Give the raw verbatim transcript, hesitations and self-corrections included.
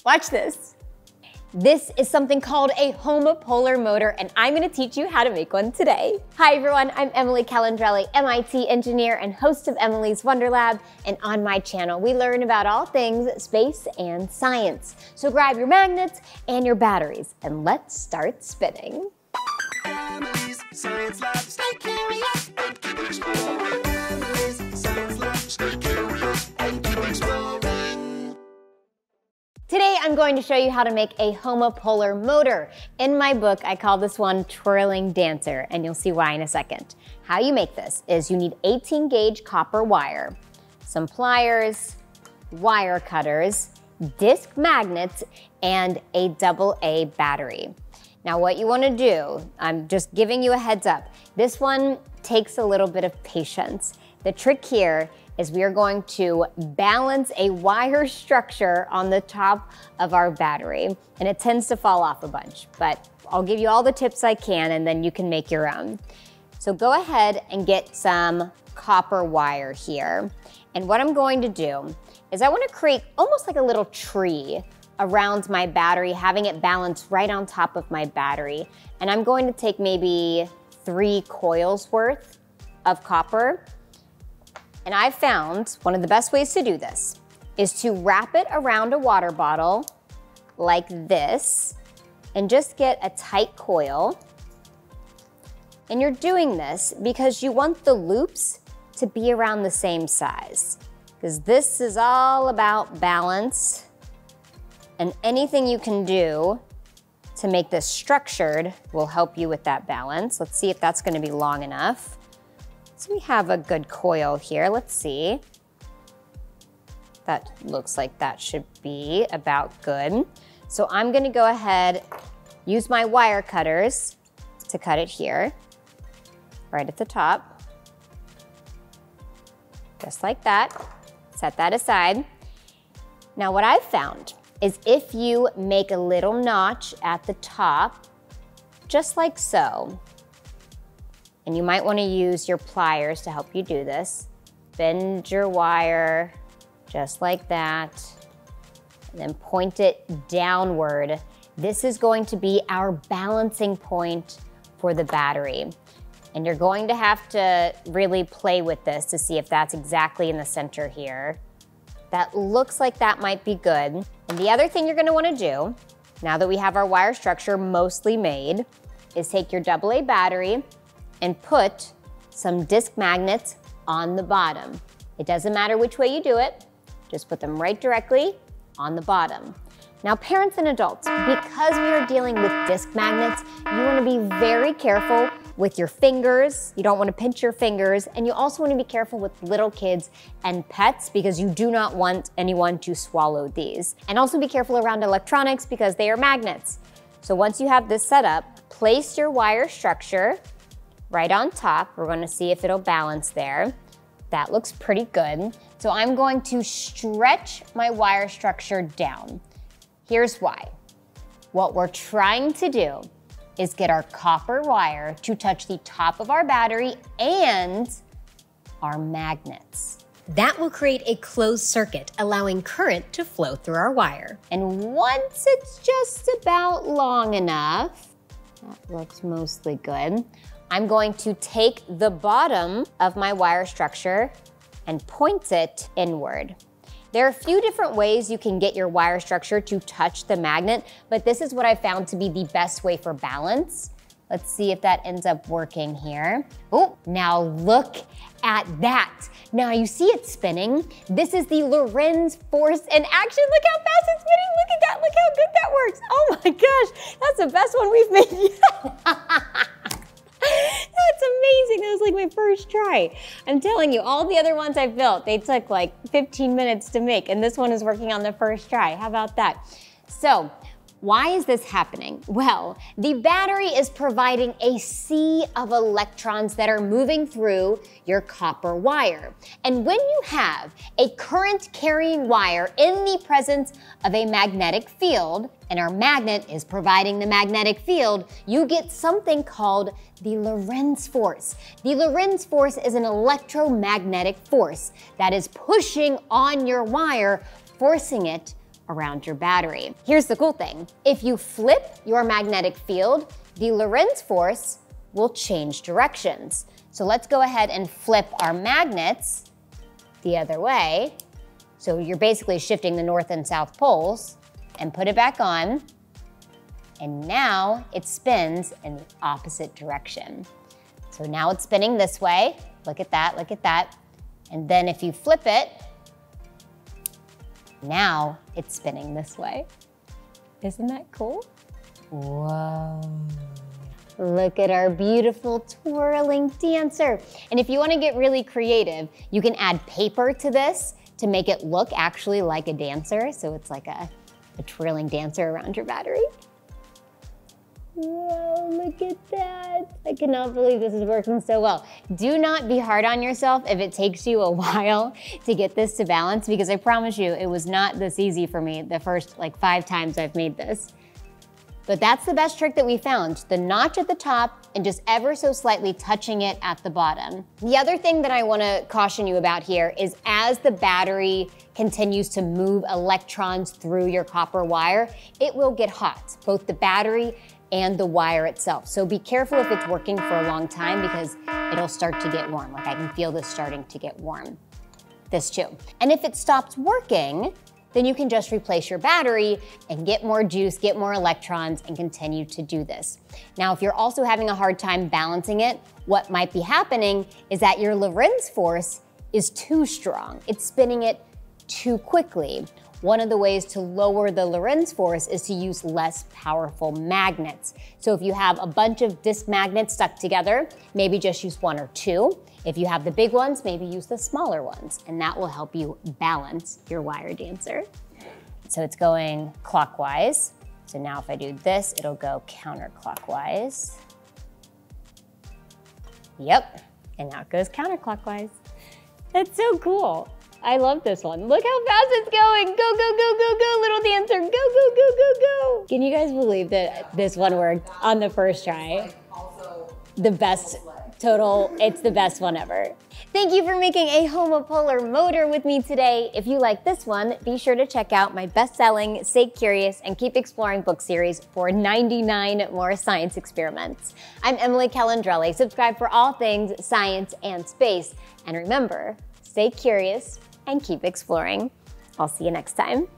Watch this. This is something called a homopolar motor, and I'm gonna teach you how to make one today. Hi everyone, I'm Emily Calandrelli, M I T engineer and host of Emily's Wonder Lab, and on my channel we learn about all things space and science. So grab your magnets and your batteries, and let's start spinning. Emily's Science Lab, stay curious and keep exploring. Emily's Science Lab, stay curious and keep exploring. Today I'm going to show you how to make a homopolar motor. In my book, I call this one Twirling Dancer, and you'll see why in a second. How you make this is you need eighteen gauge copper wire, some pliers, wire cutters, disc magnets, and a double A battery. Now what you want to do, I'm just giving you a heads up, this one takes a little bit of patience. The trick here is we are going to balance a wire structure on the top of our battery, and it tends to fall off a bunch, but I'll give you all the tips I can and then you can make your own. So go ahead and get some copper wire here. And what I'm going to do is I want to create almost like a little tree around my battery, having it balanced right on top of my battery. And I'm going to take maybe three coils worth of copper. And I found one of the best ways to do this is to wrap it around a water bottle like this and just get a tight coil. And you're doing this because you want the loops to be around the same size, because this is all about balance, and anything you can do to make this structured will help you with that balance. Let's see if that's going to be long enough. So we have a good coil here. Let's see. That looks like that should be about good. So I'm gonna go ahead, use my wire cutters to cut it here, right at the top. Just like that. Set that aside. Now what I've found is if you make a little notch at the top, just like so, and you might want to use your pliers to help you do this. Bend your wire just like that, and then point it downward. This is going to be our balancing point for the battery. And you're going to have to really play with this to see if that's exactly in the center here. That looks like that might be good. And the other thing you're going to want to do, now that we have our wire structure mostly made, is take your double A battery and put some disc magnets on the bottom. It doesn't matter which way you do it, just put them right directly on the bottom. Now parents and adults, because we are dealing with disc magnets, you wanna be very careful with your fingers. You don't wanna pinch your fingers, and you also wanna be careful with little kids and pets because you do not want anyone to swallow these. And also be careful around electronics because they are magnets. So once you have this set up, place your wire structure right on top. We're gonna see if it'll balance there. That looks pretty good. So I'm going to stretch my wire structure down. Here's why. What we're trying to do is get our copper wire to touch the top of our battery and our magnets. That will create a closed circuit, allowing current to flow through our wire. And once it's just about long enough, that looks mostly good, I'm going to take the bottom of my wire structure and point it inward. There are a few different ways you can get your wire structure to touch the magnet, but this is what I found to be the best way for balance. Let's see if that ends up working here. Oh, now look at that. Now you see it spinning. This is the Lorentz force in action. Look how fast it's spinning. Look at that. Look how good that works. Oh my gosh, that's the best one we've made yet. That's amazing. That was like my first try. I'm telling you, all the other ones I've built, they took like fifteen minutes to make, and this one is working on the first try. How about that? So, why is this happening? Well, the battery is providing a sea of electrons that are moving through your copper wire. And when you have a current carrying wire in the presence of a magnetic field, and our magnet is providing the magnetic field, you get something called the Lorentz force. The Lorentz force is an electromagnetic force that is pushing on your wire, forcing it around your battery. Here's the cool thing. If you flip your magnetic field, the Lorentz force will change directions. So let's go ahead and flip our magnets the other way. So you're basically shifting the north and south poles, and put it back on. And now it spins in the opposite direction. So now it's spinning this way. Look at that, look at that. And then if you flip it, now it's spinning this way. Isn't that cool? Whoa. Look at our beautiful twirling dancer. And if you want to get really creative, you can add paper to this to make it look actually like a dancer. So it's like a, a twirling dancer around your battery. Whoa, look at that. I cannot believe this is working so well. Do not be hard on yourself if it takes you a while to get this to balance, because I promise you, it was not this easy for me the first like five times I've made this. But that's the best trick that we found, the notch at the top and just ever so slightly touching it at the bottom. The other thing that I wanna caution you about here is as the battery continues to move electrons through your copper wire, it will get hot, both the battery and the wire itself. So be careful if it's working for a long time, because it'll start to get warm. Like I can feel this starting to get warm. This too. And if it stops working, then you can just replace your battery and get more juice, get more electrons, and continue to do this. Now, if you're also having a hard time balancing it, what might be happening is that your Lorentz force is too strong. It's spinning it too quickly. One of the ways to lower the Lorentz force is to use less powerful magnets. So if you have a bunch of disc magnets stuck together, maybe just use one or two. If you have the big ones, maybe use the smaller ones, and that will help you balance your wire dancer. So it's going clockwise. So now if I do this, it'll go counterclockwise. Yep, and now it goes counterclockwise. That's so cool. I love this one. Look how fast it's going. Go, go, go, go, go, little dancer. Go, go, go, go, go. Can you guys believe that this one worked on the first try? The best total, it's the best one ever. Thank you for making a homopolar motor with me today. If you like this one, be sure to check out my best-selling Stay Curious and Keep Exploring book series for ninety-nine more science experiments. I'm Emily Calandrelli. Subscribe for all things science and space. And remember, stay curious and keep exploring. I'll see you next time.